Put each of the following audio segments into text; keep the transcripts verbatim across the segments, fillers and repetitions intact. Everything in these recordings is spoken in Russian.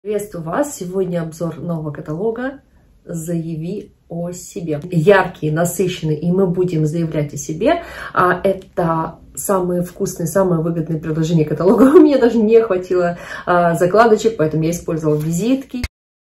Приветствую вас! Сегодня обзор нового каталога «Заяви о себе». Яркий, насыщенный, и мы будем заявлять о себе. А это самые вкусные, самые выгодные предложения каталога. У меня даже не хватило а, закладочек, поэтому я использовала визитки.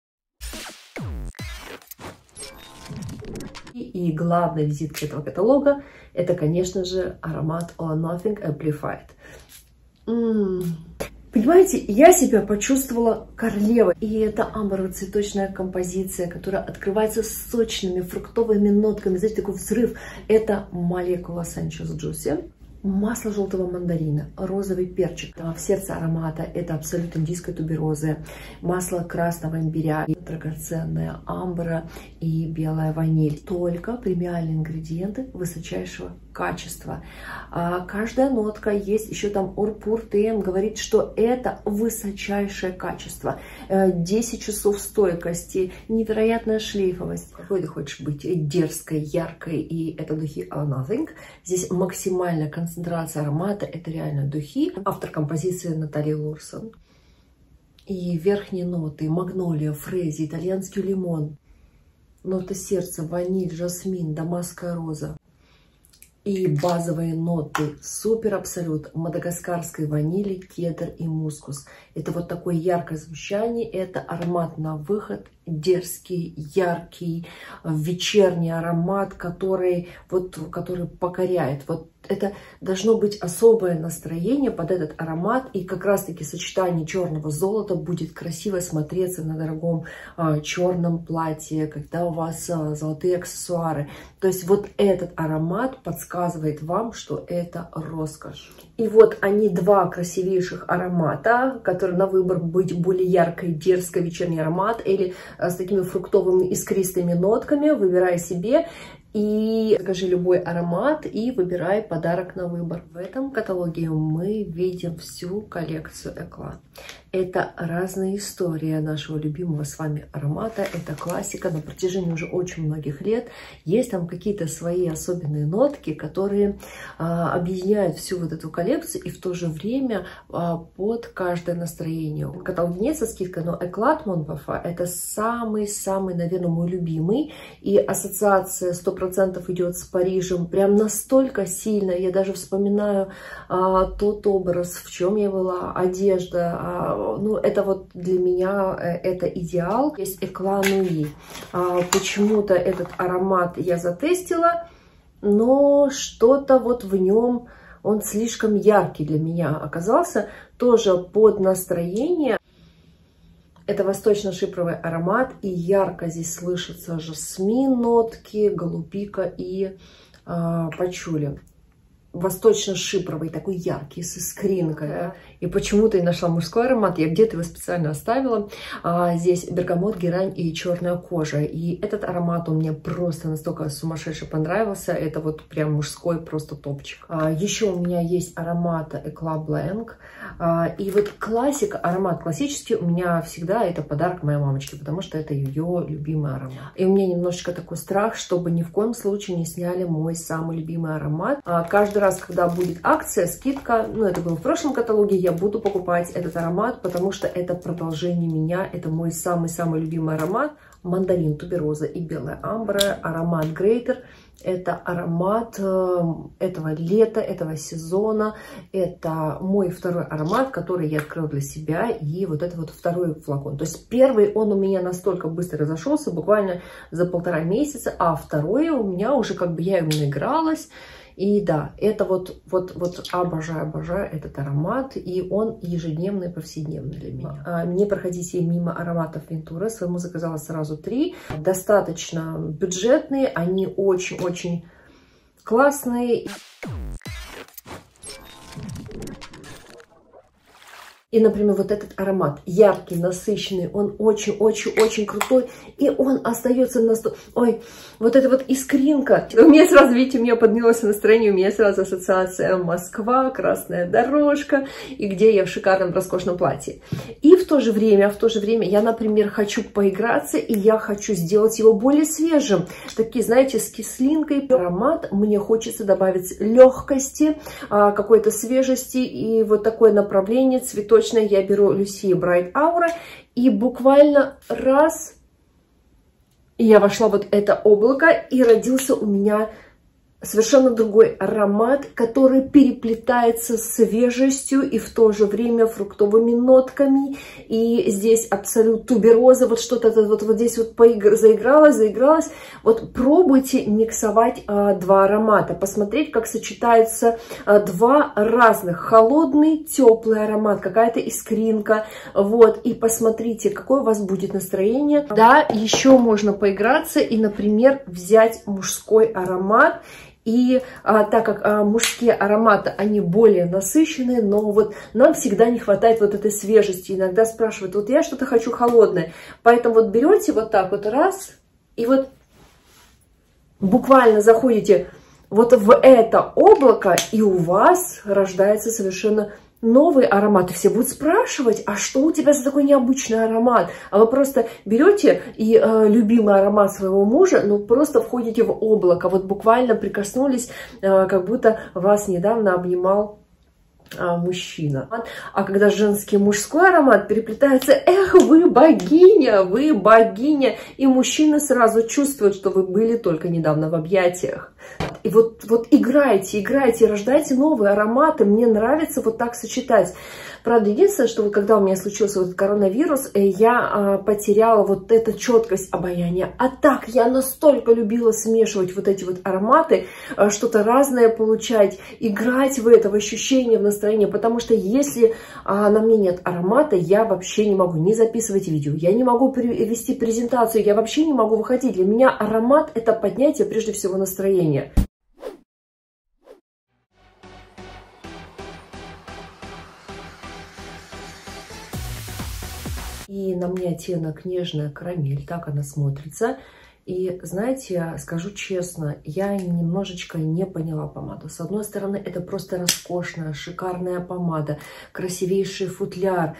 И главная визитка этого каталога — это, конечно же, аромат All or Nothing Amplified. М-м. Понимаете, я себя почувствовала королевой. И это амброво-цветочная композиция, которая открывается сочными фруктовыми нотками. Знаете, такой взрыв. Это молекула Sanchez Juicy, масло желтого мандарина, розовый перчик. А в сердце аромата это абсолют индийской туберозы, масло красного имбиря, драгоценная амбра и белая ваниль. Только премиальные ингредиенты высочайшего качества. А каждая нотка есть, еще там Орпур ТМ говорит, что это высочайшее качество. десять часов стойкости, невероятная шлейфовость. Какой ты хочешь быть? Дерзкой, яркой, и это духи All or Nothing. Здесь максимальная концентрация аромата, это реально духи. Автор композиции Наталья Лорсон. И верхние ноты: магнолия, фрези, итальянский лимон, нота сердца, ваниль, жасмин, дамасская роза. И базовые ноты: супер абсолют, мадагаскарской ванили, кедр и мускус. Это вот такое яркое звучание, это аромат на выход, дерзкий, яркий, вечерний аромат, который, вот, который покоряет. Вот это должно быть особое настроение под этот аромат, и как раз-таки сочетание черного золота будет красиво смотреться на дорогом а, черном платье, когда у вас а, золотые аксессуары. То есть вот этот аромат подсказывает вам, что это роскошь. И вот они, два красивейших аромата, которые на выбор: быть более яркой, дерзкой, вечерний аромат, или а, с такими фруктовыми искристыми нотками. Выбирай себе. И закажи любой аромат и выбирай подарок на выбор. В этом каталоге мы видим всю коллекцию Eclat. Это разные истории нашего любимого с вами аромата. Это классика на протяжении уже очень многих лет. Есть там какие-то свои особенные нотки, которые а, объединяют всю вот эту коллекцию, и в то же время а, под каждое настроение. В каталоге нет со скидкой, но Eclat Mon Parfum — это самый-самый, наверное, мой любимый. И ассоциация сто процентов идет с Парижем. Прям настолько сильно. Я даже вспоминаю а, тот образ, в чем я была, одежда. А, ну, это вот для меня это идеал. Есть Eclat Nuit. А, почему-то этот аромат я затестила, но что-то вот в нем, он слишком яркий для меня оказался. Тоже под настроение. Это восточно-шипровый аромат, и ярко здесь слышатся жасмин, нотки, голубика и э, пачули. Восточно-шипровый, такой яркий, с искринкой. Да? И почему-то я нашла мужской аромат, я где-то его специально оставила. А, здесь бергамот, герань и черная кожа. И этот аромат, он мне просто настолько сумасшедше понравился. Это вот прям мужской просто топчик. А, еще у меня есть аромат Eclat Blanc. А, и вот классика, аромат классический у меня всегда это подарок моей мамочке, потому что это ее любимый аромат. И у меня немножечко такой страх, чтобы ни в коем случае не сняли мой самый любимый аромат. А, каждый раз, когда будет акция, скидка, ну это было в прошлом каталоге, я буду покупать этот аромат, потому что это продолжение меня, это мой самый-самый любимый аромат. Мандарин, тубероза и белая амбра, аромат Greater. Это аромат этого лета, этого сезона. Это мой второй аромат, который я открыла для себя. И вот это вот второй флакон. То есть первый, он у меня настолько быстро разошелся, буквально за полтора месяца. А второй у меня уже как бы я им наигралась. И да, это вот, вот, вот обожаю, обожаю этот аромат, и он ежедневный, повседневный для меня. А, не проходите мимо ароматов Вентура, своему заказала сразу три. Достаточно бюджетные, они очень-очень классные. И, например, вот этот аромат яркий, насыщенный, он очень-очень-очень крутой, и он остается на сто... Ой, вот эта вот искринка. У меня сразу, видите, у меня поднялось настроение, у меня сразу ассоциация Москва, красная дорожка, и где я в шикарном, роскошном платье. И в то же время, в то же время я, например, хочу поиграться, и я хочу сделать его более свежим. Такие, знаете, с кислинкой. Аромат мне хочется добавить легкости, какой-то свежести, и вот такое направление цветочное. точно я беру Lucia Bright Aura, и буквально раз, и я вошла в вот это облако, и родился у меня совершенно другой аромат, который переплетается с свежестью и в то же время фруктовыми нотками. И здесь абсолют тубероза, вот что-то вот, вот здесь вот поигр... заигралось, заигралось. Вот пробуйте миксовать а, два аромата, посмотреть, как сочетаются а, два разных. Холодный, теплый аромат, какая-то искринка. Вот, и посмотрите, какое у вас будет настроение. Да, еще можно поиграться и, например, взять мужской аромат. И а, так как а, мужские ароматы, они более насыщенные, но вот нам всегда не хватает вот этой свежести. Иногда спрашивают, вот я что-то хочу холодное. Поэтому вот берете вот так вот раз, и вот буквально заходите вот в это облако, и у вас рождается совершенно новый аромат. И все будут спрашивать, а что у тебя за такой необычный аромат? А вы просто берете и э, любимый аромат своего мужа, ну просто входите в облако. Вот буквально прикоснулись, э, как будто вас недавно обнимал а, мужчина. А когда женский и мужской аромат переплетаются, эх, вы богиня, вы богиня. И мужчина сразу чувствует, что вы были только недавно в объятиях. И вот, вот играйте, играйте, рождайте новые ароматы. Мне нравится вот так сочетать. Правда, единственное, что вот когда у меня случился вот этот коронавирус, я а, потеряла вот эту четкость обоняния. А так я настолько любила смешивать вот эти вот ароматы, а, что-то разное получать, играть в это, в ощущение, в настроение. Потому что если а, на мне нет аромата, я вообще не могу не записывать видео, я не могу вести презентацию, я вообще не могу выходить. Для меня аромат — это поднятие прежде всего настроения. И на мне оттенок нежная карамель, так она смотрится. И знаете, скажу честно, я немножечко не поняла помаду. С одной стороны, это просто роскошная, шикарная помада, красивейший футляр,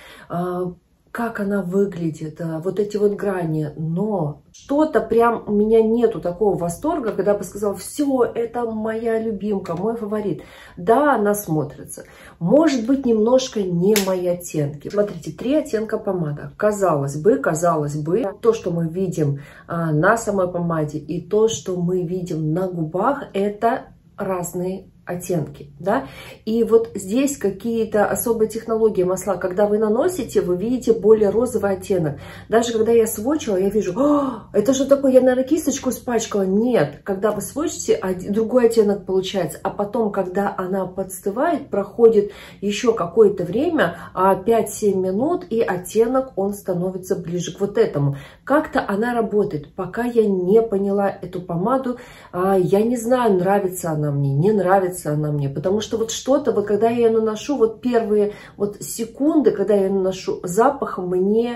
как она выглядит, вот эти вот грани, но что-то прям у меня нету такого восторга, когда бы сказал, все, это моя любимка, мой фаворит. Да, она смотрится, может быть, немножко не мои оттенки. Смотрите, три оттенка помада. Казалось бы, казалось бы, то, что мы видим а, на самой помаде, и то, что мы видим на губах, это разные оттенки, да, и вот здесь какие-то особые технологии масла, когда вы наносите, вы видите более розовый оттенок. Даже когда я сводчила, я вижу, о, это что такое, я, наверное, кисточку испачкала. Нет, когда вы сводчите, другой оттенок получается, а потом, когда она подстывает, проходит еще какое-то время, пять-семь минут, и оттенок, он становится ближе к вот этому. Как-то она работает, пока я не поняла эту помаду, я не знаю, нравится она мне, не нравится она мне, потому что вот что-то, вот когда я ее наношу, вот первые вот секунды, когда я ее наношу, запах мне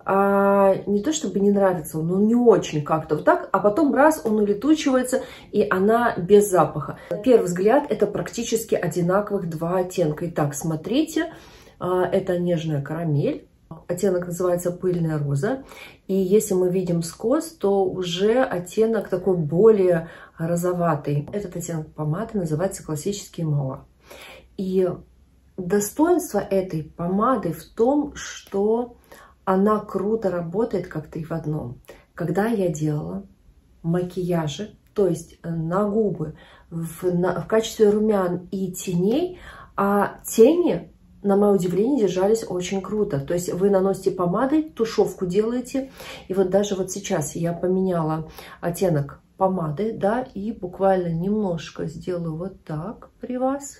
а, не то чтобы не нравится, но не очень как-то вот так, а потом раз, он улетучивается, и она без запаха. На первый взгляд это практически одинаковых два оттенка. Итак, смотрите, а, это нежная карамель. Оттенок называется пыльная роза. И если мы видим скос, то уже оттенок такой более розоватый. Этот оттенок помады называется классический Моа. И достоинство этой помады в том, что она круто работает как три в одном. Когда я делала макияжи, то есть на губы в, на, в качестве румян и теней, а тени, на мое удивление, держались очень круто. То есть вы наносите помадой, тушевку делаете. И вот даже вот сейчас я поменяла оттенок помады, да, и буквально немножко сделаю вот так при вас.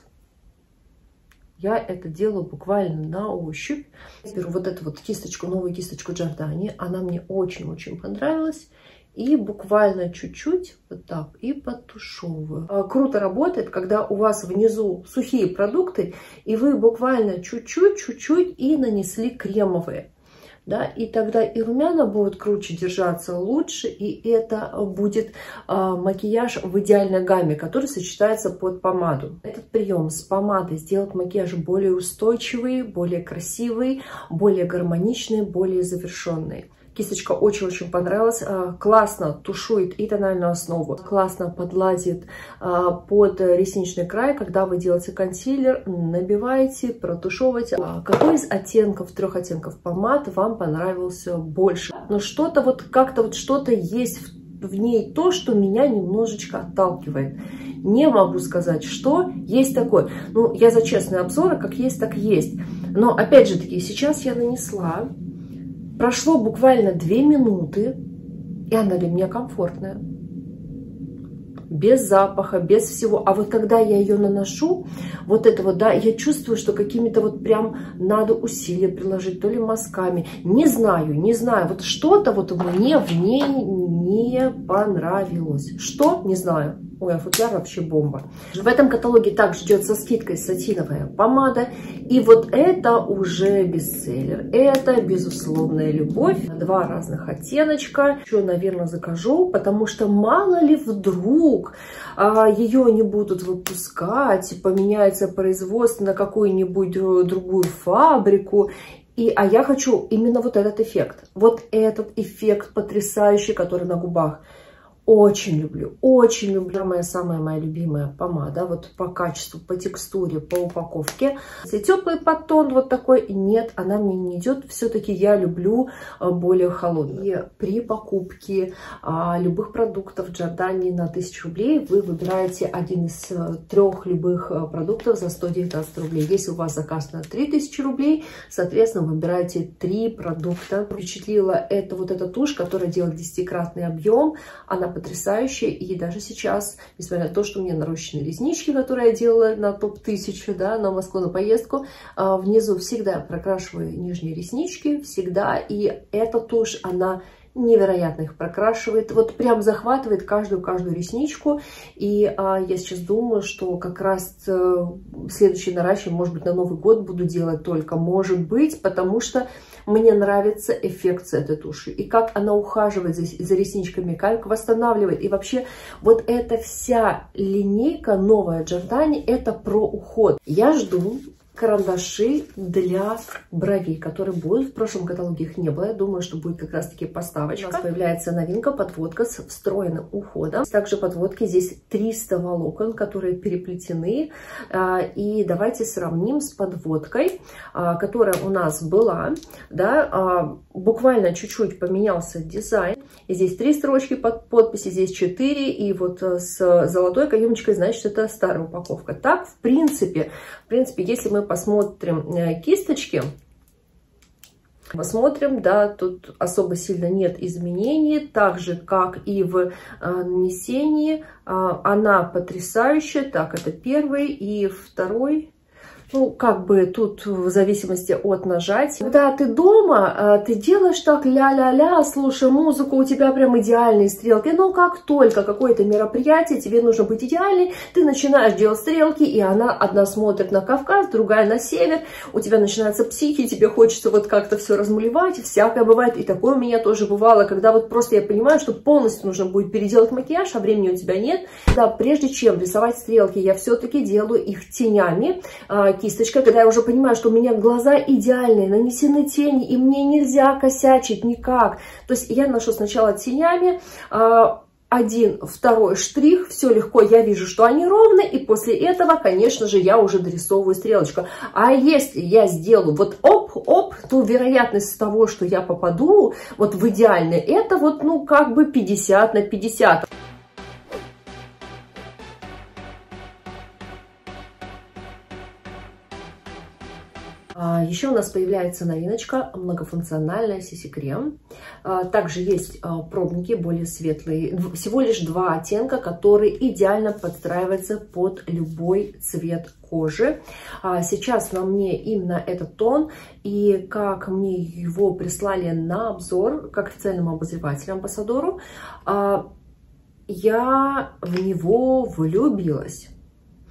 Я это делаю буквально на ощупь. Беру вот эту вот кисточку, новую кисточку Giordani. Она мне очень-очень понравилась. И буквально чуть-чуть вот так и подтушевываю. Круто работает, когда у вас внизу сухие продукты, и вы буквально чуть-чуть, чуть-чуть и нанесли кремовые. Да, и тогда и румяна будут круче держаться, лучше, и это будет а, макияж в идеальной гамме, который сочетается под помаду. Этот прием с помадой сделает макияж более устойчивый, более красивый, более гармоничный, более завершенный. Кисточка очень-очень понравилась. Классно тушует и тональную основу, классно подладит под ресничный край. Когда вы делаете консилер, набиваете, протушевываете. Какой из оттенков, трех оттенков помад вам понравился больше? Но что-то вот как-то вот что-то есть в, в ней то, что меня немножечко отталкивает. Не могу сказать, что есть такое. Ну, я за честные обзоры, как есть, так есть. Но опять же таки, сейчас я нанесла. Прошло буквально две минуты, и она для меня комфортная. Без запаха, без всего. А вот когда я ее наношу, вот это вот, да, я чувствую, что какими-то вот прям надо усилия приложить, то ли мазками. Не знаю, не знаю. Вот что-то вот мне в ней не понравилось. Что? Не знаю. Ой, а футляр вообще бомба. В этом каталоге также ждет со скидкой сатиновая помада. И вот это уже бестселлер. Это безусловная любовь. Два разных оттеночка. Еще, наверное, закажу, потому что мало ли вдруг а, ее не будут выпускать, поменяется производство на какую-нибудь другую фабрику. И, а я хочу именно вот этот эффект. Вот этот эффект потрясающий, который на губах. Очень люблю, очень люблю. Моя самая моя любимая помада. Вот по качеству, по текстуре, по упаковке. Если теплый подтон вот такой, нет, она мне не идет. Все-таки я люблю более холодный. И при покупке а, любых продуктов Giordani на тысячу рублей вы выбираете один из трех любых продуктов за сто девятнадцать рублей. Если у вас заказ на три тысячи рублей, соответственно, выбираете три продукта. Впечатлила это вот эта тушь, которая делает десятикратный объем. Она потрясающая, и даже сейчас, несмотря на то, что у меня нарощенные реснички, которые я делала на топ тысячу, да, на Москву на поездку, внизу всегда прокрашиваю нижние реснички, всегда, и эта тушь, она невероятно их прокрашивает, вот прям захватывает каждую-каждую ресничку, и а, я сейчас думаю, что как раз а, следующее наращивание, может быть, на Новый год буду делать только, может быть, потому что мне нравится эффект с этой тушью, и как она ухаживает за, за ресничками, как восстанавливает, и вообще вот эта вся линейка новая Giordani, это про уход. Я жду карандаши для бровей, которые будут. В прошлом каталоге их не было. Я думаю, что будет как раз таки поставочка. У нас появляется новинка, подводка с встроенным уходом. Также подводки здесь триста волокон, которые переплетены. И давайте сравним с подводкой, которая у нас была. Да, буквально чуть-чуть поменялся дизайн. И здесь три строчки под подписи, здесь четыре. И вот с золотой каемочкой, значит, это старая упаковка. Так, в принципе, в принципе, если мы посмотрим кисточки, посмотрим, да, тут особо сильно нет изменений, так же, как и в нанесении. Она потрясающая. Так, это первый и второй. Ну, как бы тут в зависимости от нажатия. Когда ты дома, ты делаешь так ля-ля-ля, слушая музыку, у тебя прям идеальные стрелки. Но как только какое-то мероприятие, тебе нужно быть идеальной, ты начинаешь делать стрелки, и она одна смотрит на Кавказ, другая на север. У тебя начинается психи, тебе хочется вот как-то все размалевать. Всякое бывает. И такое у меня тоже бывало, когда вот просто я понимаю, что полностью нужно будет переделать макияж, а времени у тебя нет. Да, прежде чем рисовать стрелки, я все-таки делаю их тенями. Кисточка, когда я уже понимаю, что у меня глаза идеальные, нанесены тени, и мне нельзя косячить никак. То есть я наношу сначала тенями, один, второй штрих, все легко, я вижу, что они ровны, и после этого, конечно же, я уже дорисовываю стрелочку. А если я сделаю вот оп-оп, то вероятность того, что я попаду вот в идеальный, это вот, ну, как бы пятьдесят на пятьдесят. Еще у нас появляется новиночка, многофункциональная си си-крем. Также есть пробники более светлые. Всего лишь два оттенка, которые идеально подстраиваются под любой цвет кожи. Сейчас на мне именно этот тон. И как мне его прислали на обзор, как официальному обозревателю, амбассадору, я в него влюбилась.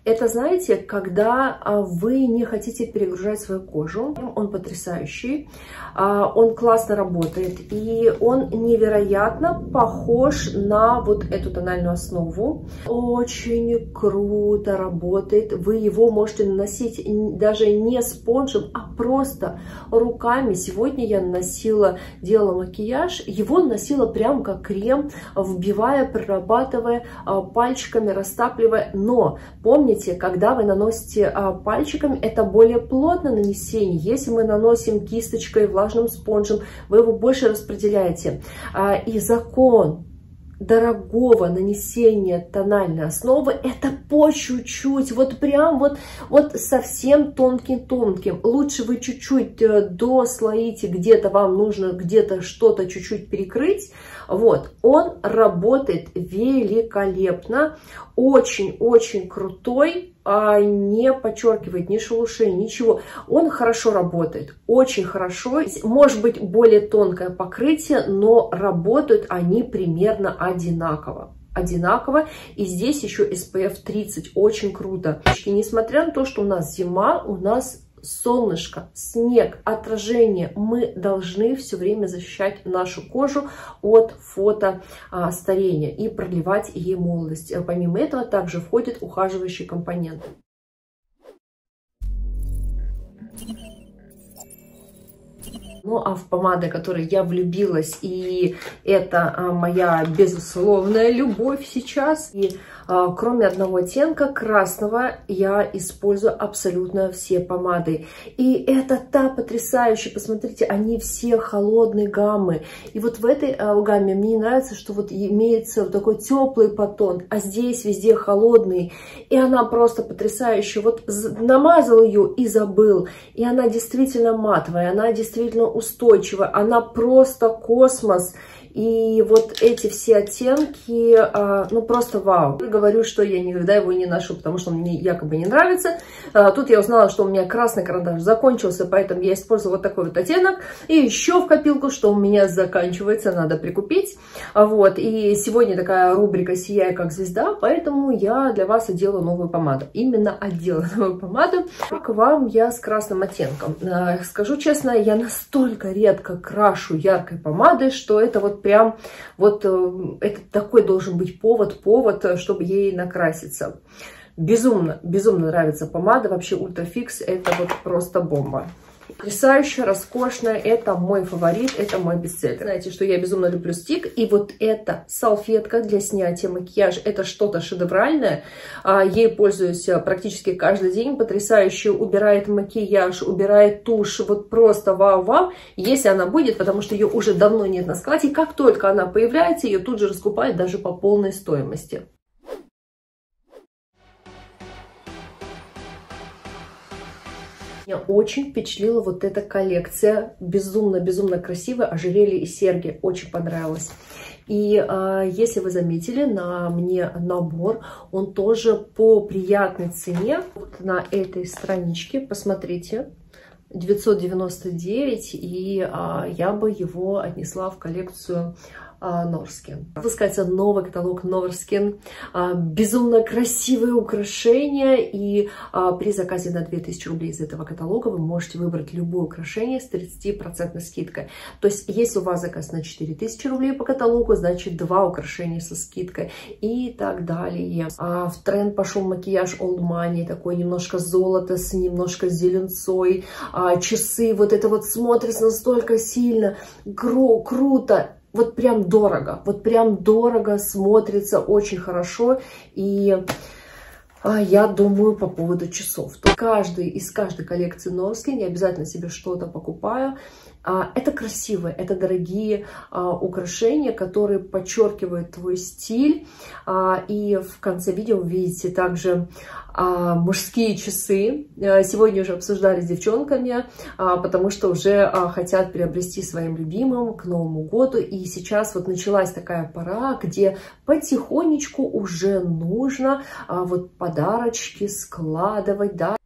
Это, знаете, когда вы не хотите перегружать свою кожу. Он потрясающий, он классно работает, и он невероятно похож на вот эту тональную основу. Очень круто работает. Вы его можете наносить даже не спонжем, а просто руками. Сегодня я наносила, делала макияж, его наносила прям как крем, вбивая, прорабатывая пальчиками, растапливая. Но помните, когда вы наносите пальчиками, это более плотное нанесение. Если мы наносим кисточкой, влажным спонжем, вы его больше распределяете. И закон дорогого нанесения тональной основы — это по чуть-чуть, вот прям вот, вот совсем тонким-тонким. Лучше вы чуть-чуть дослоите, где-то вам нужно где-то что-то чуть-чуть перекрыть. Вот, он работает великолепно, очень-очень крутой, а не подчеркивает ни шелушение, ничего. Он хорошо работает, очень хорошо. Может быть более тонкое покрытие, но работают они примерно одинаково. Одинаково. И здесь еще эс пэ эф тридцать, очень круто. И несмотря на то, что у нас зима, у нас солнышко, снег, отражение, мы должны все время защищать нашу кожу от фотостарения и продлевать ей молодость. Помимо этого также входит ухаживающий компонент. Ну а в помады, в которые я влюбилась, и это а, моя безусловная любовь сейчас. И а, кроме одного оттенка красного я использую абсолютно все помады. И это та потрясающая, посмотрите, они все холодной гаммы. И вот в этой а, гамме мне нравится, что вот имеется вот такой теплый подтон, а здесь везде холодный. И она просто потрясающая. Вот намазал ее и забыл. И она действительно матовая, она действительно устойчивая, она просто космос. И вот эти все оттенки, а, ну просто вау. Я говорю, что я никогда его не ношу, потому что он мне якобы не нравится. А, тут я узнала, что у меня красный карандаш закончился, поэтому я использовала вот такой вот оттенок. И еще в копилку, что у меня заканчивается, надо прикупить. А, вот. И сегодня такая рубрика «Сияй как звезда», поэтому я для вас отделаю новую помаду. Именно отделаю новую помаду. К вам я с красным оттенком. А, скажу честно, я настолько редко крашу яркой помадой, что это вот прям вот это такой должен быть повод, повод, чтобы ей накраситься. Безумно, безумно нравится помада. Вообще Ультрафикс — это вот просто бомба. Потрясающая, роскошная, это мой фаворит, это мой бестселлер. Знаете, что я безумно люблю стик, и вот эта салфетка для снятия макияжа, это что-то шедевральное. Ей пользуюсь практически каждый день, потрясающе убирает макияж, убирает тушь, вот просто вау-вау, если она будет, потому что ее уже давно нет на складе, и как только она появляется, ее тут же раскупают даже по полной стоимости. Меня очень впечатлила вот эта коллекция, безумно-безумно красивая, ожерелье и серьги, очень понравилось. И э, если вы заметили, на мне набор, он тоже по приятной цене. Вот на этой страничке, посмотрите, девятьсот девяносто девять, и э, я бы его отнесла в коллекцию Норскин. Выпускается новый каталог Норскин. Безумно красивые украшения. И при заказе на две тысячи рублей из этого каталога вы можете выбрать любое украшение с тридцатью процентной скидкой. То есть, если у вас заказ на четыре тысячи рублей по каталогу, значит два украшения со скидкой и так далее. В тренд пошел макияж Old Money, такой немножко золото с немножко зеленцой. Часы, вот это вот смотрится настолько сильно, кру круто. Вот прям дорого, вот прям дорого, смотрится очень хорошо. И а, я думаю по поводу часов. То каждый из каждой коллекции Норскин я обязательно себе что-то покупаю. А, это красивые, это дорогие а, украшения, которые подчеркивают твой стиль. А, и в конце видео вы видите также а, мужские часы. А, сегодня уже обсуждали с девчонками, а, потому что уже а, хотят приобрести своим любимым к Новому году. И сейчас вот началась такая пора, где потихонечку уже нужно а, вот подарочки складывать, да.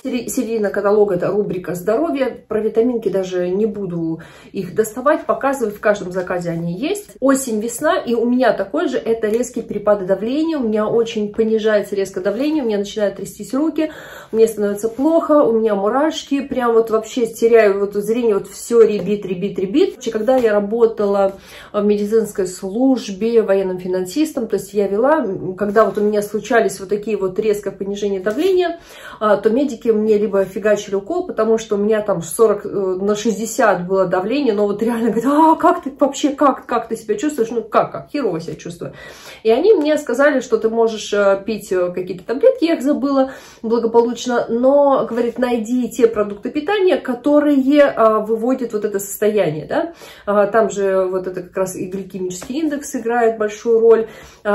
Середина каталога — это рубрика «Здоровье». Про витаминки даже не буду их доставать, показывать. В каждом заказе они есть. Осень, весна, и у меня такой же. Это резкие перепады давления. У меня очень понижается резко давление, у меня начинают трястись руки, мне становится плохо, у меня мурашки. Прям вот вообще теряю вот зрение, вот все ребит, ребит, ребит. Когда я работала в медицинской службе военным финансистом, то есть я вела, когда вот у меня случались вот такие вот резкое понижение давления, то медики мне либо фигачили укол, потому что у меня там сорок на шестьдесят было давление, но вот реально говорят: а как ты вообще, как, как ты себя чувствуешь? Ну как, как, херово себя чувствую. И они мне сказали, что ты можешь пить какие-то таблетки, я их забыла благополучно, но, говорит, найди те продукты питания, которые выводят вот это состояние, да, там же вот это как раз и гликемический индекс играет большую роль,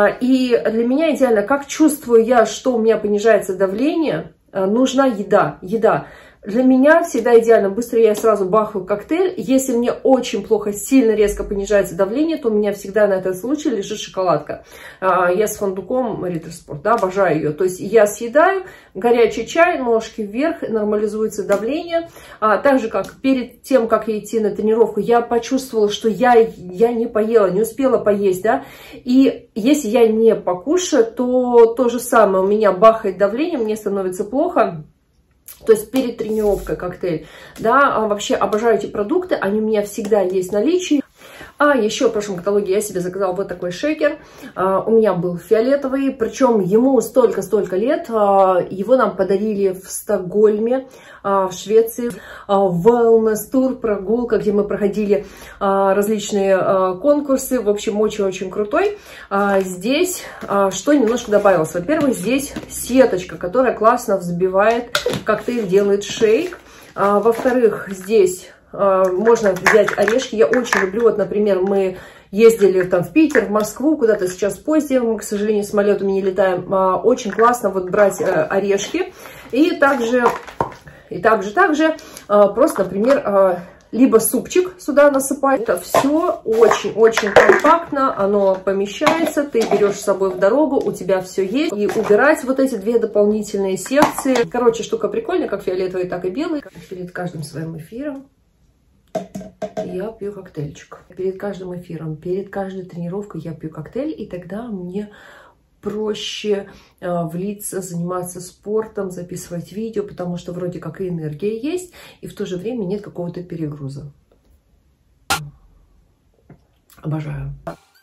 и для меня идеально, как чувствую я, что у меня понижается давление, нужна еда, еда. Для меня всегда идеально. Быстро я сразу бахаю коктейль. Если мне очень плохо, сильно резко понижается давление, то у меня всегда на этот случай лежит шоколадка. Я с фундуком Риттер Спорт, да, обожаю ее. То есть я съедаю горячий чай, ножки вверх, нормализуется давление. Так же, как перед тем, как идти на тренировку, я почувствовала, что я, я не поела, не успела поесть, да. И если я не покушаю, то то же самое. У меня бахает давление, мне становится плохо. То есть перед тренировкой коктейль, да, а вообще обожаю эти продукты, они у меня всегда есть в наличии. А еще в прошлом каталоге я себе заказала вот такой шейкер. Uh, у меня был фиолетовый, причем ему столько-столько лет. Uh, его нам подарили в Стокгольме, uh, в Швеции. Uh, wellness тур, прогулка, где мы проходили uh, различные uh, конкурсы. В общем, очень-очень крутой. Uh, здесь uh, что немножко добавилось. Во-первых, здесь сеточка, которая классно взбивает коктейль, делает шейк. Uh, во-вторых, здесь можно взять орешки. Я очень люблю, вот, например, мы ездили там в Питер, в Москву, куда-то сейчас в поезде, мы, к сожалению, самолетами не летаем. Очень классно вот брать орешки. И также, и также, также просто, например, либо супчик сюда насыпать. Это все очень-очень компактно, оно помещается, ты берешь с собой в дорогу, у тебя все есть. И убирать вот эти две дополнительные секции. Короче, штука прикольная, как фиолетовый, так и белый. Перед каждым своим эфиром я пью коктейльчик. Перед каждым эфиром, перед каждой тренировкой я пью коктейль, и тогда мне проще э, влиться, заниматься спортом, записывать видео, потому что вроде как и энергия есть, и в то же время нет какого-то перегруза. Обожаю.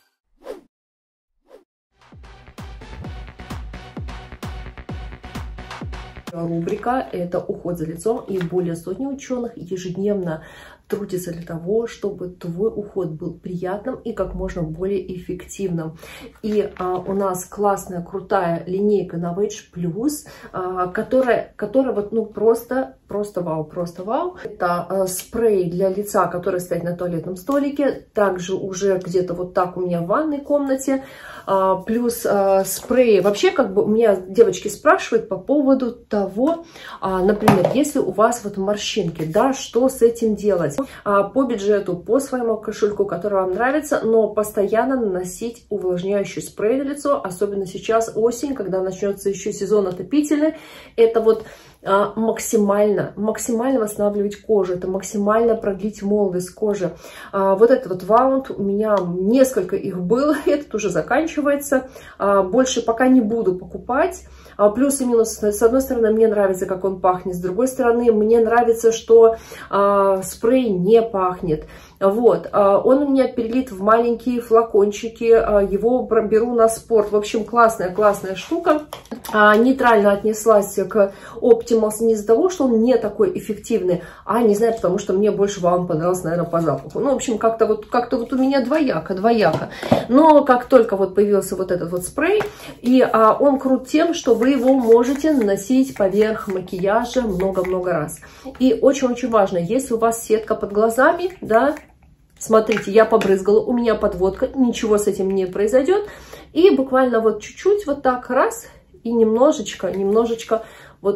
Рубрика — это уход за лицом, и более сотни ученых ежедневно трудится для того, чтобы твой уход был приятным и как можно более эффективным. И а, у нас классная, крутая линейка Novage Plus, а, которая, которая вот, ну, просто, просто вау, просто вау. Это а, спрей для лица, который стоит на туалетном столике, также уже где-то вот так у меня в ванной комнате, а, плюс а, спреи. Вообще, как бы, у меня девочки спрашивают по поводу того, а, например, если у вас вот морщинки, да, что с этим делать? По бюджету, по своему кошельку, который вам нравится, но постоянно наносить увлажняющий спрей на лицо, особенно сейчас осень, когда начнется еще сезон отопительный. Это вот а, максимально, максимально восстанавливать кожу, это максимально продлить молодость кожи. А, вот этот вот ваунд, у меня несколько их было, этот уже заканчивается, а, больше пока не буду покупать. Плюс и минус. С одной стороны, мне нравится, как он пахнет. С другой стороны, мне нравится, что а, спрей не пахнет. Вот. А, он у меня перелит в маленькие флакончики. А, его беру на спорт. В общем, классная, классная штука. А, нейтрально отнеслась к Optimals не из-за того, что он не такой эффективный, а, не знаю, потому что мне больше вам понравился, наверное, по запаху. Ну, в общем, как-то вот, как-то вот у меня двояко, двояко. Но как только вот появился вот этот вот спрей, и а, он крут тем, что вы его можете наносить поверх макияжа много-много раз. И очень-очень важно, если у вас сетка под глазами, да, смотрите, я побрызгала, у меня подводка, ничего с этим не произойдет. И буквально вот чуть-чуть вот так раз, и немножечко, немножечко вот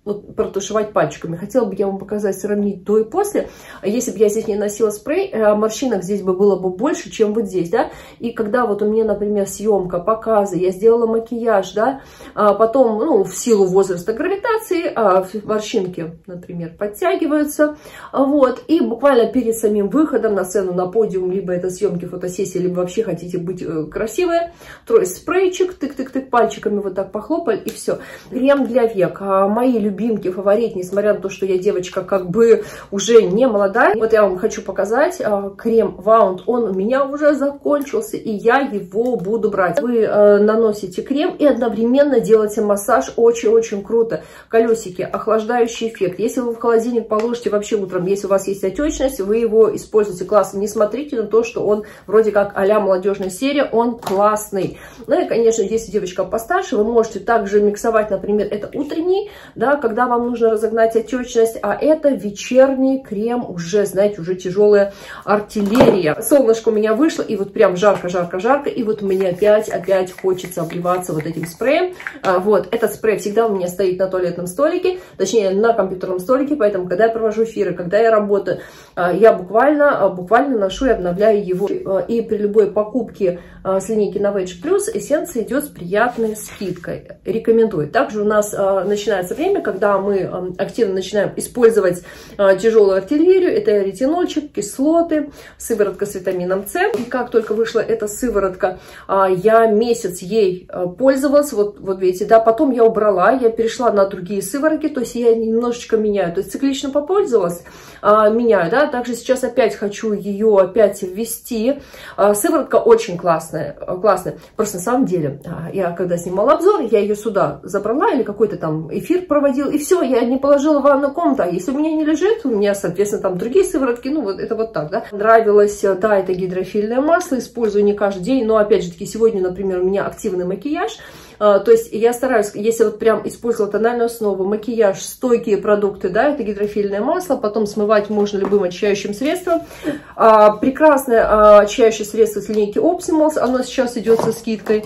вот протушевать пальчиками. Хотела бы я вам показать, сравнить до и после. Если бы я здесь не носила спрей, морщинок здесь бы было бы больше, чем вот здесь, да. И когда вот у меня, например, съемка, показы, я сделала макияж, да, а потом, ну, в силу возраста гравитации, морщинки, например, подтягиваются, вот, и буквально перед самим выходом на сцену, на подиум, либо это съемки, фотосессии, либо вообще хотите быть красивые, трой спрейчик, тык-тык-тык, пальчиками вот так похлопали, и все. Крем для век. Мои любимки, фаворит, несмотря на то, что я девочка как бы уже не молодая. Вот я вам хочу показать крем Wound. Он у меня уже закончился, и я его буду брать. Вы э, наносите крем и одновременно делаете массаж. Очень-очень круто. Колесики, охлаждающий эффект. Если вы в холодильник положите вообще утром, если у вас есть отечность, вы его используете классно. Не смотрите на то, что он вроде как а-ля молодежная серия, он классный. Ну и, конечно, если девочка постарше, вы можете также миксовать, например, это утренний, да, когда вам нужно разогнать отечность, а это вечерний крем, уже, знаете, уже тяжелая артиллерия. Солнышко у меня вышло, и вот прям жарко-жарко-жарко, и вот мне опять, опять хочется обливаться вот этим спреем. А, вот, этот спрей всегда у меня стоит на туалетном столике, точнее, на компьютерном столике, поэтому, когда я провожу эфиры, когда я работаю, а, я буквально, буквально ношу и обновляю его. И при любой покупке а, с линейки Novage Plus эссенция идет с приятной скидкой. Рекомендую. Также у нас а, начинается время, когда мы а, активно начинаем использовать а, тяжелую артиллерию. Это ретинольчик, кислоты, сыворотка с витамином С. И как только вышла эта сыворотка, а, я месяц ей а, пользовалась. Вот, вот видите, да, потом я убрала, я перешла на другие сыворотки, то есть я немножечко меняю. То есть циклично попользовалась, а, меняю, да. Также сейчас опять хочу ее опять ввести. А, сыворотка очень классная, классная. Просто на самом деле, а, я когда снимала обзор, я ее сюда забрала или какой-то там эфир проводил, и все, я не положила в ванную комнату. А если у меня не лежит, у меня, соответственно, там другие сыворотки, ну вот это вот так, да. Нравилось, да, это гидрофильное масло, использую не каждый день, но опять же таки сегодня, например, у меня активный макияж. Uh, то есть я стараюсь, если вот прям использовала тональную основу, макияж, стойкие продукты, да, это гидрофильное масло, потом смывать можно любым очищающим средством. Uh, прекрасное uh, очищающее средство с линейки Optimals, оно сейчас идет со скидкой.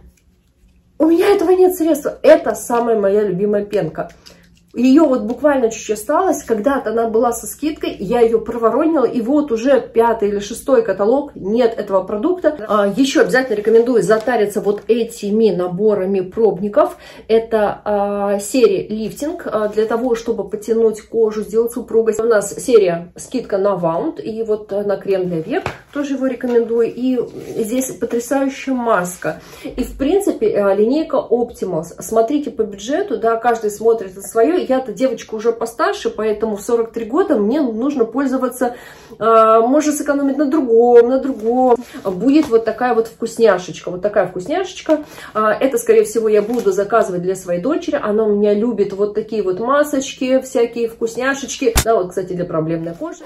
У меня этого нет средства, это самая моя любимая пенка. Ее вот буквально чуть-чуть осталось, когда-то она была со скидкой, я ее проворонила, и вот уже пятый или шестой каталог, нет этого продукта. А, еще обязательно рекомендую затариться вот этими наборами пробников. Это а, серия лифтинг, а, для того, чтобы потянуть кожу, сделать упругость. У нас серия скидка на Wound, и вот на крем для век, тоже его рекомендую. И здесь потрясающая маска. И в принципе линейка Optimals. Смотрите по бюджету, да, каждый смотрит на свое. Я-то девочка уже постарше, поэтому в сорок три года мне нужно пользоваться, э, можно сэкономить на другом, на другом. Будет вот такая вот вкусняшечка, вот такая вкусняшечка. Э, это, скорее всего, я буду заказывать для своей дочери. Она у меня любит вот такие вот масочки, всякие вкусняшечки. Да, вот, кстати, для проблемной кожи.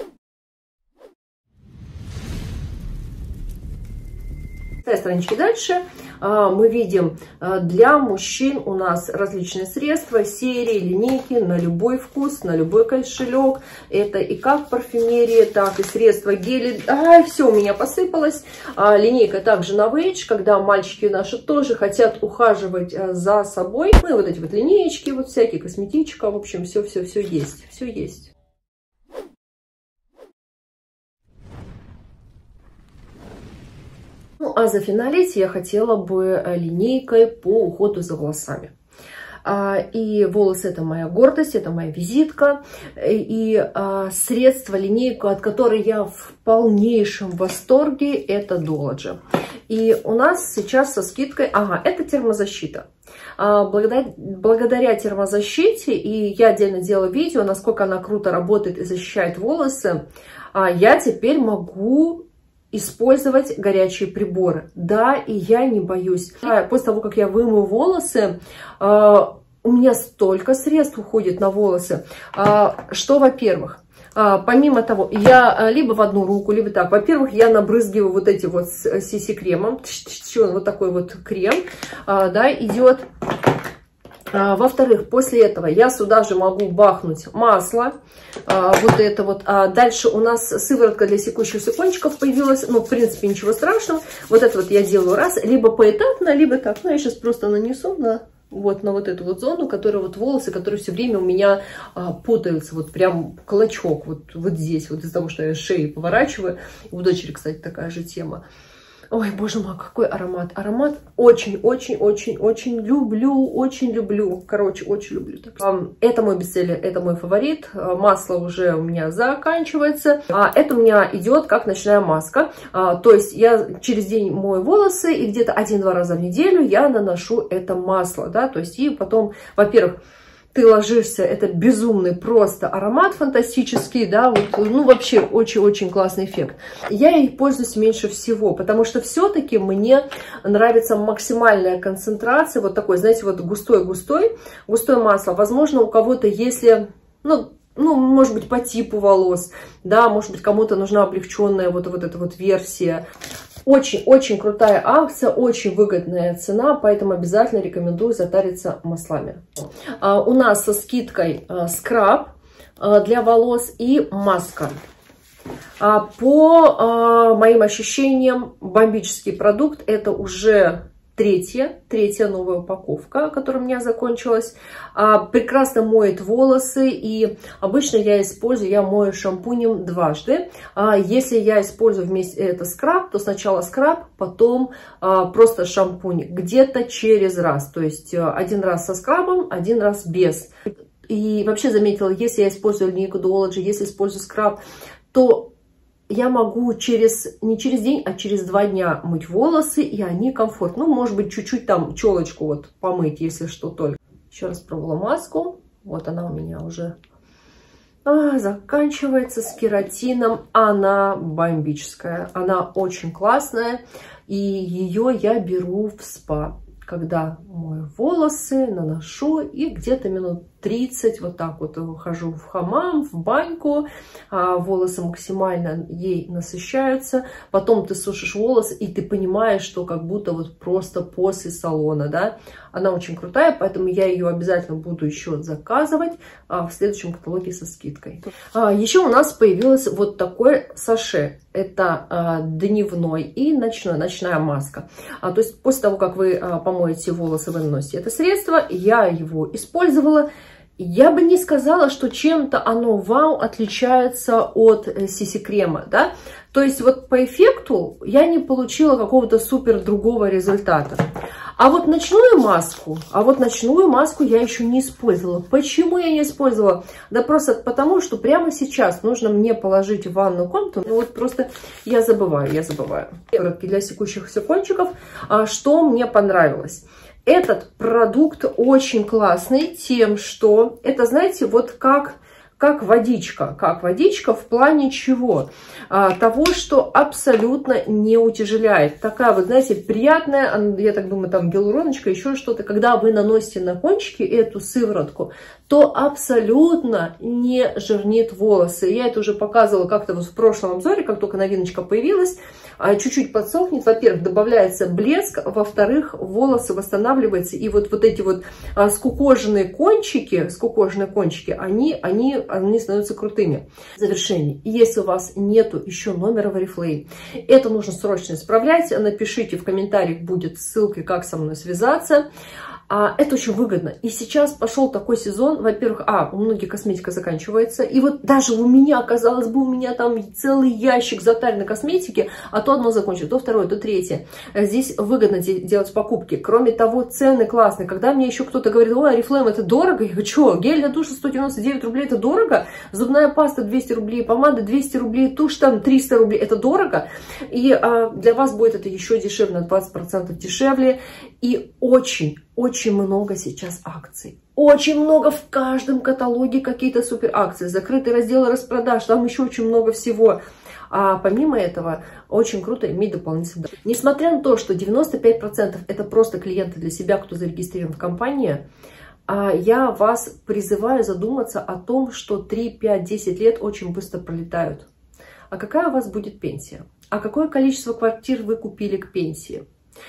Странички дальше мы видим, для мужчин у нас различные средства, серии, линейки на любой вкус, на любой кошелек. Это и как парфюмерия, так и средства, гели. Ай, все у меня посыпалось. Линейка также Novage, когда мальчики наши тоже хотят ухаживать за собой. Ну и вот эти вот линеечки, вот всякие, косметичка, в общем, все-все-все есть, все есть. Ну, а зафиналить я хотела бы линейкой по уходу за волосами. И волосы — это моя гордость, это моя визитка. И средство, линейку, от которой я в полнейшем восторге, это Dolce. И у нас сейчас со скидкой, ага, это термозащита. Благодаря, благодаря термозащите, и я отдельно делала видео, насколько она круто работает и защищает волосы, я теперь могу использовать горячие приборы. Да, и я не боюсь. После того, как я вымою волосы, у меня столько средств уходит на волосы, что, во-первых, помимо того, я либо в одну руку, либо так. Во-первых, я набрызгиваю вот эти вот си си-кремом. Вот такой вот крем, да, идет. Во-вторых, после этого я сюда же могу бахнуть масло, вот это вот. А дальше у нас сыворотка для секущихся кончиков появилась, ну, в принципе, ничего страшного. Вот это вот я делаю раз, либо поэтапно, либо так. Ну, я сейчас просто нанесу на вот на вот эту вот зону, которая вот волосы, которые все время у меня а, путаются, вот прям клочок, вот, вот здесь, вот из-за того, что я шею поворачиваю. У дочери, кстати, такая же тема. Ой, боже мой, какой аромат. Аромат очень-очень-очень-очень люблю, очень люблю. Короче, очень люблю. Это мой бестселлер, это мой фаворит. Масло уже у меня заканчивается. А это у меня идет как ночная маска. А, то есть я через день мою волосы, и где-то один-два раза в неделю я наношу это масло. Да? То есть и потом, во-первых, ты ложишься, это безумный просто аромат фантастический, да, вот, ну вообще очень-очень классный эффект. Я ей пользуюсь меньше всего, потому что все-таки мне нравится максимальная концентрация, вот такой, знаете, вот густой-густой, густое масло. Возможно, у кого-то, если, ну, ну, может быть, по типу волос, да, может быть, кому-то нужна облегченная вот, вот эта вот версия. Очень-очень крутая акция, очень выгодная цена, поэтому обязательно рекомендую затариться маслами. А, у нас со скидкой а, скраб а, для волос и маска. А, по а, моим ощущениям, бомбический продукт. Это уже третья, третья новая упаковка, которая у меня закончилась. А, прекрасно моет волосы, и обычно я использую, я мою шампунем дважды. А, если я использую вместе это скраб, то сначала скраб, потом а, просто шампунь где-то через раз. То есть один раз со скрабом, один раз без. И вообще заметила, если я использую линейку Duology, если использую скраб, то я могу через, не через день, а через два дня мыть волосы, и они комфортны. Ну, может быть, чуть-чуть там челочку вот помыть, если что только. Еще раз пробовала маску. Вот она у меня уже а, заканчивается с кератином. Она бомбическая. Она очень классная. И ее я беру в спа, когда мою волосы, наношу и где-то минут тридцать вот так вот хожу в хамам, в баньку, а волосы максимально ей насыщаются, потом ты сушишь волосы, и ты понимаешь, что как будто вот просто после салона, да, она очень крутая, поэтому я ее обязательно буду еще заказывать а, в следующем каталоге со скидкой. А, еще у нас появилось вот такой саше, это а, дневной и ночной, ночная маска, а, то есть после того, как вы а, помоете волосы, вы наносите это средство, я его использовала. Я бы не сказала, что чем-то оно вау отличается от си си-крема, да. То есть вот по эффекту я не получила какого-то супер другого результата. А вот ночную маску, а вот ночную маску я еще не использовала. Почему я не использовала? Да просто потому, что прямо сейчас нужно мне положить в ванную комнату. Ну вот просто я забываю, я забываю. Для секущихся кончиков, что мне понравилось. Этот продукт очень классный тем, что это, знаете, вот как, как водичка. Как водичка в плане чего? А, того, что абсолютно не утяжеляет. Такая вот, знаете, приятная, я так думаю, там гиалуроночка, еще что-то. Когда вы наносите на кончики эту сыворотку, то абсолютно не жирнит волосы. Я это уже показывала как-то вот в прошлом обзоре, как только новиночка появилась. Чуть-чуть подсохнет. Во-первых, добавляется блеск, во-вторых, волосы восстанавливаются. И вот, вот эти вот скукоженные кончики, скукоженные кончики, они, они, они становятся крутыми. В завершении, если у вас нету еще номера в Oriflame, это нужно срочно исправлять. Напишите в комментариях, будет ссылка, как со мной связаться. А, это очень выгодно. И сейчас пошел такой сезон. Во-первых, а, у многих косметика заканчивается. И вот даже у меня, казалось бы, у меня там целый ящик затаренной косметики, а то одно закончилось, то второе, то третье. Здесь выгодно де делать покупки. Кроме того, цены классные. Когда мне еще кто-то говорит, ой, Oriflame это дорого, я говорю, что, гель для душа сто девяносто девять рублей, это дорого? Зубная паста двести рублей, помада двести рублей, тушь там триста рублей, это дорого? И а, для вас будет это еще дешевле, на двадцать процентов дешевле. И очень Очень много сейчас акций. Очень много в каждом каталоге какие-то супер акции. Закрытый раздел распродаж. Там еще очень много всего. А помимо этого, очень круто иметь дополнительный доход. Несмотря на то, что девяносто пять процентов это просто клиенты для себя, кто зарегистрирован в компании, я вас призываю задуматься о том, что три, пять, десять лет очень быстро пролетают. А какая у вас будет пенсия? А какое количество квартир вы купили к пенсии?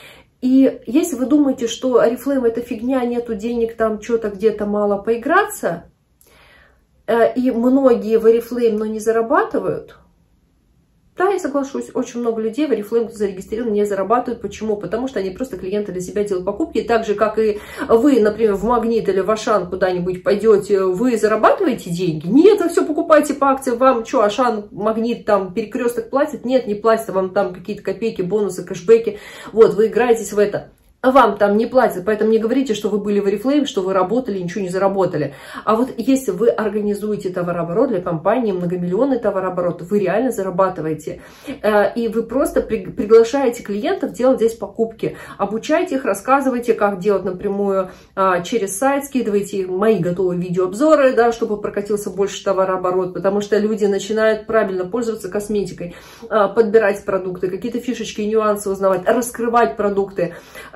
И если вы думаете, что Oriflame это фигня, нету денег, там что-то где-то мало поиграться, и многие в Oriflame, но не зарабатывают, Да, я соглашусь, очень много людей в Oriflame зарегистрированы, не зарабатывают. Почему? Потому что они просто клиенты для себя делают покупки. Так же, как и вы, например, в Магнит или в Ашан куда-нибудь пойдете, вы зарабатываете деньги? Нет, вы все покупаете по акции. Вам что, Ашан, Магнит, там, Перекресток платит? Нет, не платит, вам там какие-то копейки, бонусы, кэшбэки. Вот, вы играетесь в это. Вам там не платят, поэтому не говорите, что вы были в Oriflame, что вы работали, ничего не заработали. А вот если вы организуете товарооборот для компании, многомиллионный товарооборот, вы реально зарабатываете. И вы просто приглашаете клиентов делать здесь покупки. Обучаете их, рассказываете, как делать напрямую через сайт, скидываете мои готовые видеообзоры, да, чтобы прокатился больше товарооборот, потому что люди начинают правильно пользоваться косметикой, подбирать продукты, какие-то фишечки, нюансы узнавать, раскрывать продукты.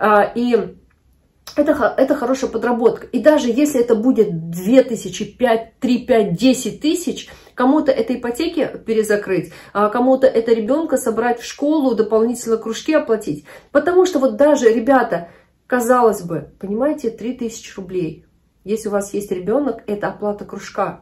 И это, это хорошая подработка. И даже если это будет две тысячи, пять, три, пять, десять тысяч, кому-то это ипотеки перезакрыть, а кому-то это ребенка собрать в школу, дополнительно кружки оплатить. Потому что вот даже, ребята, казалось бы, понимаете, три тысячи рублей. Если у вас есть ребенок, это оплата кружка.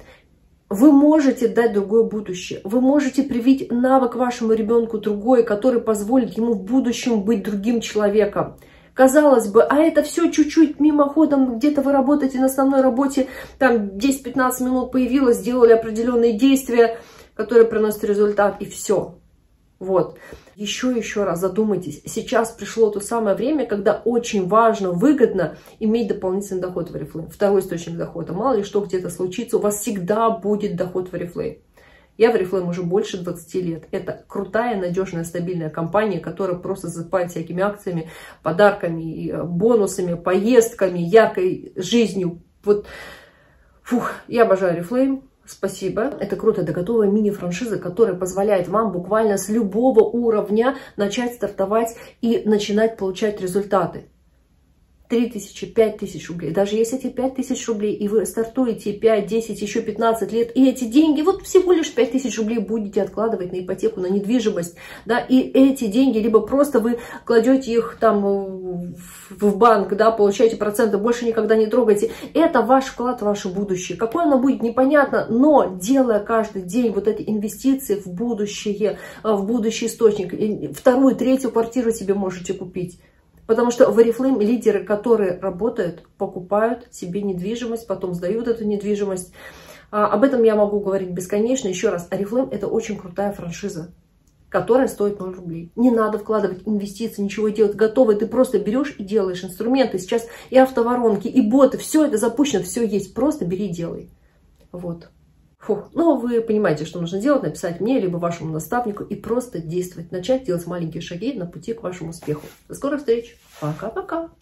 Вы можете дать другое будущее. Вы можете привить навык вашему ребенку другой, который позволит ему в будущем быть другим человеком. Казалось бы, а это все чуть-чуть мимоходом, где-то вы работаете на основной работе, там десять-пятнадцать минут появилось, сделали определенные действия, которые приносят результат, и все. Вот. Еще еще раз задумайтесь. Сейчас пришло то самое время, когда очень важно, выгодно иметь дополнительный доход в Oriflame. Второй источник дохода. Мало ли что где-то случится, у вас всегда будет доход в Oriflame. Я в Oriflame уже больше двадцати лет. Это крутая, надежная, стабильная компания, которая просто засыпает всякими акциями, подарками, бонусами, поездками, яркой жизнью. Вот, фух, я обожаю Oriflame. Спасибо. Это круто. Это готовая мини-франшиза, которая позволяет вам буквально с любого уровня начать стартовать и начинать получать результаты. три тысячи, пять тысяч рублей. Даже если эти пять тысяч рублей, и вы стартуете пять, десять, еще пятнадцать лет, и эти деньги, вот всего лишь пять тысяч рублей будете откладывать на ипотеку, на недвижимость, да, и эти деньги, либо просто вы кладете их там в банк, да, получаете проценты, больше никогда не трогайте. Это ваш вклад в ваше будущее. Какое оно будет, непонятно, но делая каждый день вот эти инвестиции в будущее, в будущий источник, вторую, третью квартиру себе можете купить. Потому что в Oriflame лидеры, которые работают, покупают себе недвижимость, потом сдают эту недвижимость. А, об этом я могу говорить бесконечно. Еще раз, Oriflame это очень крутая франшиза, которая стоит ноль рублей. Не надо вкладывать инвестиции, ничего делать. Готовы, ты просто берешь и делаешь инструменты. Сейчас и автоворонки, и боты, все это запущено, все есть. Просто бери и делай. Вот. Фух. Ну, вы понимаете, что нужно делать, написать мне, либо вашему наставнику и просто действовать, начать делать маленькие шаги на пути к вашему успеху. До скорых встреч. Пока-пока.